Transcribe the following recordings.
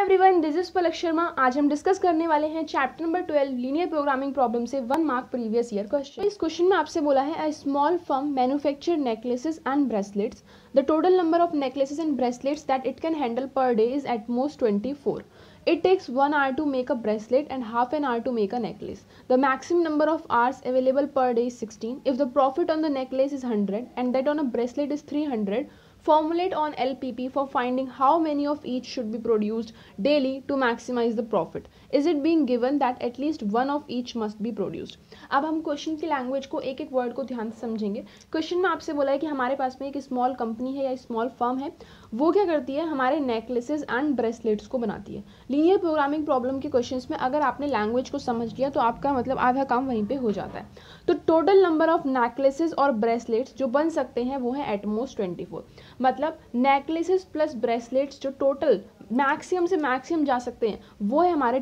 Everyone, this is Palak Sharma. आज हम discuss करने वाले हैं chapter number 12 linear programming problem से 1 मार्क प्रीवियस ईयर क्वेश्चन। इस क्वेश्चन में आपसे बोला है, a small firm manufacture necklaces and bracelets. The total number of necklaces and bracelets that it can handle per day is at most 24. It takes 1 hour to make a bracelet and half an hour to make a necklace. The maximum number of hours available per day is 16. If the profit on the necklace is 100 and that on a bracelet is 300, formulate on LPP for finding how many of each should be produced daily to maximize the profit. Is it being given that at least one of each must be produced? अब हम question की language को एक एक word को ध्यान से समझेंगे। क्वेश्चन में आपसे बोला है कि हमारे पास में एक स्मॉल कंपनी है या स्मॉल फर्म है, वो क्या करती है, हमारे नेकलेसेस एंड ब्रेसलेट्स को बनाती है। लीनियर प्रोग्रामिंग प्रॉब्लम के क्वेश्चंस में अगर आपने लैंग्वेज को समझ लिया तो आपका मतलब आधा काम वहीं पे हो जाता है। तो टोटल नंबर ऑफ नेकलेसेस और ब्रेसलेट्स जो बन सकते हैं वो है एट मोस्ट 24। मतलब नेकलेसेस प्लस ब्रेसलेट्स जो टोटल मैक्सिमम से मैक्सिमम जा सकते हैं वो है हमारे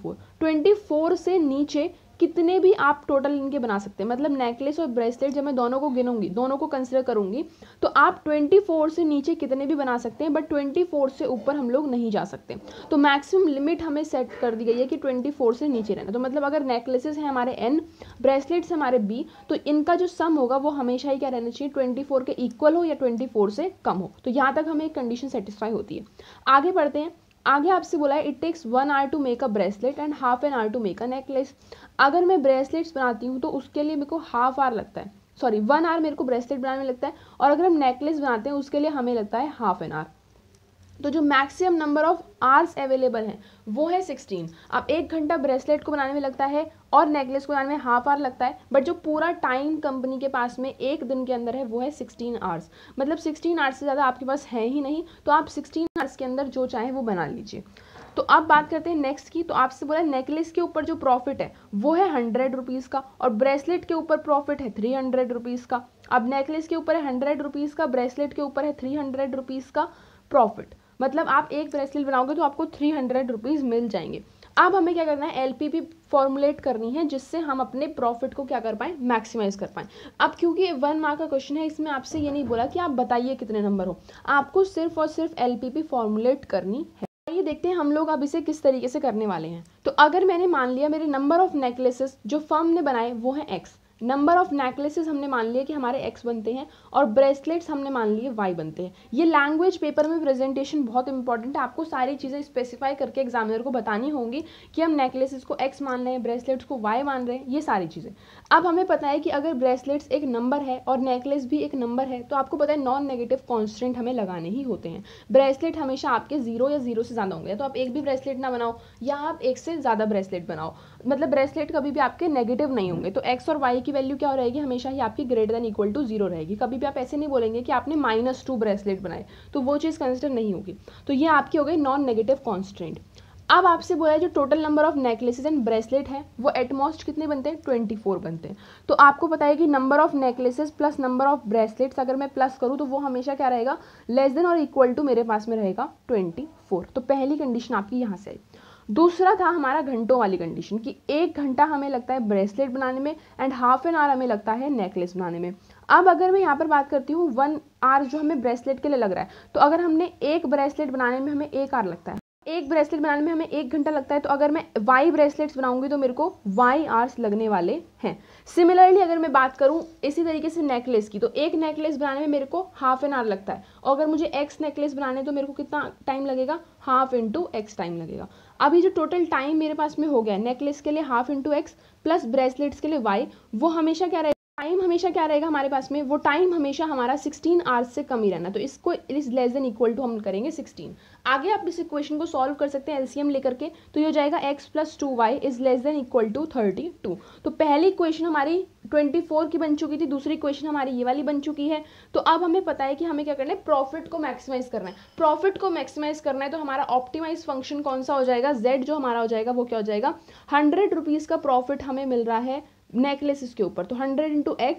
24 से नीचे कितने भी आप टोटल इनके बना सकते हैं। मतलब नेकलेस और ब्रेसलेट जब मैं दोनों को गिनूंगी, दोनों को कंसिडर करूंगी, तो आप 24 से नीचे कितने भी बना सकते हैं, बट 24 से ऊपर हम लोग नहीं जा सकते। तो मैक्सिमम लिमिट हमें सेट कर दी गई है कि 24 से नीचे रहना। तो मतलब अगर नेकलेसेस हैं हमारे n, ब्रेसलेट्स हमारे b, तो इनका जो सम होगा वो हमेशा ही क्या रहना चाहिए, 24 के इक्वल हो या 24 से कम हो। तो यहाँ तक हमें एक कंडीशन सेटिस्फाई होती है। आगे बढ़ते हैं। आगे आपसे बोला है, it takes 1 hour to make a bracelet and half an hour to make a necklace. अगर मैं ब्रेसलेट्स बनाती हूँ तो उसके लिए मेरे को हाफ आवर लगता है, 1 hour मेरे को ब्रेसलेट बनाने में लगता है, और अगर हम नेकलेस बनाते हैं उसके लिए हमें लगता है हाफ एन आवर। तो जो maximum number of hours available हैं वो है 16। अब 1 घंटा ब्रेसलेट को बनाने में लगता है और नेकलेस को बनाने में हाफ आवर लगता है, बट जो पूरा टाइम कंपनी के पास में एक दिन के अंदर है वो है 16 आवर्स। मतलब 16 आवर्स से ज़्यादा आपके पास है ही नहीं, तो आप 16 आवर्स के अंदर जो चाहें वो बना लीजिए। तो अब बात करते हैं नेक्स्ट की। तो आपसे बोला नेकलेस के ऊपर जो प्रॉफिट है वो है 100 रुपीज़ का, और ब्रेसलेट के ऊपर प्रॉफिट है 300 रुपीज़ का। अब नेकलेस के ऊपर है 100 रुपीज़ का, ब्रेसलेट के ऊपर है 300 रुपीज़ का प्रॉफिट। मतलब आप एक ब्रेसलेट बनाओगे तो आपको 300 रुपीज़ मिल जाएंगे। अब हमें क्या करना है, एलपीपी फॉर्मुलेट करनी है जिससे हम अपने प्रॉफिट को क्या कर पाएँ, मैक्सिमाइज कर पाएँ। अब क्योंकि 1 मार्क का क्वेश्चन है, इसमें आपसे ये नहीं बोला कि आप बताइए कितने नंबर हो, आपको सिर्फ और सिर्फ एलपीपी फॉर्मुलेट करनी है। ये देखते हैं हम लोग अब इसे किस तरीके से करने वाले हैं। तो अगर मैंने मान लिया मेरे नंबर ऑफ नेकलेसेस जो फर्म ने बनाए वो है x, नंबर ऑफ नेकलेसेस हमने मान लिया कि हमारे x बनते हैं, और ब्रेसलेट्स हमने मान लिए y बनते हैं। ये लैंग्वेज पेपर में प्रेजेंटेशन बहुत इंपॉर्टेंट है, आपको सारी चीज़ें स्पेसिफाई करके एग्जामिनर को बतानी होंगी कि हम नेकलेसेस को x मान रहे हैं, ब्रेसलेट्स को y मान रहे हैं, ये सारी चीज़ें। अब हमें पता है कि अगर ब्रेसलेट्स एक नंबर है और नेकलेस भी एक नंबर है, तो आपको पता है नॉन नेगेटिव कॉन्स्टेंट हमें लगाने ही होते हैं। ब्रेसलेट हमेशा आपके 0 या 0 से ज़्यादा होंगे, तो आप एक भी ब्रेसलेट ना बनाओ या आप एक से ज़्यादा ब्रेसलेट बनाओ, मतलब ब्रेसलेट कभी भी आपके नेगेटिव नहीं होंगे। तो x और y की वैल्यू क्या रहेगी, हमेशा ही आपकी ग्रेटर देन इक्वल टू 0 रहेगी। कभी भी आप ऐसे नहीं बोलेंगे कि आपने -2 ब्रेसलेट बनाए, तो वो चीज़ कंसिडर नहीं होगी। तो ये आपकी हो गई नॉन नेगेटिव कॉन्स्टेंट। अब आपसे बोला है जो total number of necklaces and bracelet है वो एटमोस्ट कितने बनते हैं, 24 बनते हैं। तो आपको पता है कि number of necklaces plus number of bracelets अगर मैं प्लस करूँ तो वो हमेशा क्या रहेगा, लेस देन और इक्वल टू मेरे पास में रहेगा 24। तो पहली कंडीशन आपकी यहाँ से आई। दूसरा था हमारा घंटों वाली कंडीशन कि 1 घंटा हमें लगता है ब्रेसलेट बनाने में एंड हाफ एन आवर हमें लगता है नेकलेस बनाने में। अब अगर मैं यहाँ पर बात करती हूँ 1 आवर जो हमें ब्रेसलेट के लिए लग रहा है, तो अगर हमने एक ब्रेसलेट बनाने में हमें 1 आवर लगता है, एक ब्रेसलेट बनाने में हमें 1 घंटा लगता है, तो अगर मैं y ब्रेसलेट्स बनाऊंगी तो मेरे को y आवर्स लगने वाले हैं। सिमिलरली अगर मैं बात करूं इसी तरीके से नेकलेस की, तो एक नेकलेस बनाने में मेरे को हाफ एन आवर लगता है, और अगर मुझे x नेकलेस बनाने तो मेरे को कितना टाइम लगेगा, हाफ इंटू x टाइम लगेगा। अभी जो टोटल टाइम मेरे पास में हो गया नेकलेस के लिए half into x plus bracelets के लिए y, वो हमेशा क्या रहेगा, टाइम हमेशा क्या रहेगा हमारे पास में, वो टाइम हमेशा हमारा 16 आवर्स से कम ही रहना। तो इसको is less than equal to हम करेंगे 16। आगे आप इस इक्वेशन को सॉल्व कर सकते हैं एलसीएम लेकर के, तो ये हो जाएगा x + 2y is less than equal to 32। तो पहली इक्वेशन हमारी 24 की बन चुकी थी, दूसरी इक्वेशन हमारी ये वाली बन चुकी है। तो अब हमें पता है कि हमें क्या करना है, प्रॉफिट को मैक्सिमाइज करना है। प्रॉफिट को मैक्सिमाइज करना है तो हमारा ऑप्टिमाइज फंक्शन कौन सा हो जाएगा, z जो हमारा हो जाएगा वो क्या हो जाएगा, 100 रुपीज़ का प्रॉफिट हमें मिल रहा है नेकलेसेस के ऊपर, तो 100 × x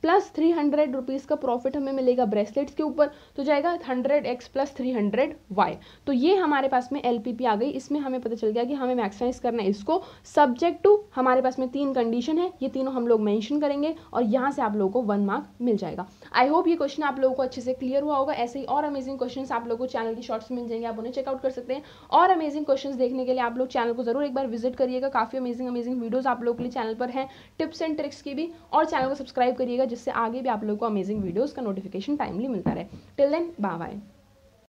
प्लस 300 रुपीज़ का प्रॉफिट हमें मिलेगा ब्रेसलेट्स के ऊपर, तो जाएगा 100x प्लस 300y। तो ये हमारे पास में LPP आ गई। इसमें हमें पता चल गया कि हमें मैक्सिमाइज करना है इसको सब्जेक्ट टू, हमारे पास में 3 कंडीशन है, ये तीनों हम लोग मेंशन करेंगे और यहाँ से आप लोगों को 1 मार्क मिल जाएगा। आई होप ये क्वेश्चन आप लोगों को अच्छे से क्लियर हुआ होगा। ऐसे ही और अमेजिंग क्वेश्चंस आप लोगों को चैनल की शॉर्ट्स मिल जाएंगे, आप उन्हें चेकआउट कर सकते हैं। और अमेजिंग क्वेश्चंस देखने के लिए आप लोग चैनल को जरूर एक बार विजिट करिएगा, काफ़ी अमेजिंग वीडियोस आप लोगों के लिए चैनल पर हैं, टिप्स एंड ट्रिक्स की भी। और चैनल को सब्सक्राइब करिएगा जिससे आगे भी आप लोगों को अमेजिंग वीडियोस का नोटिफिकेशन टाइमली मिलता रहे। Till then bye bye.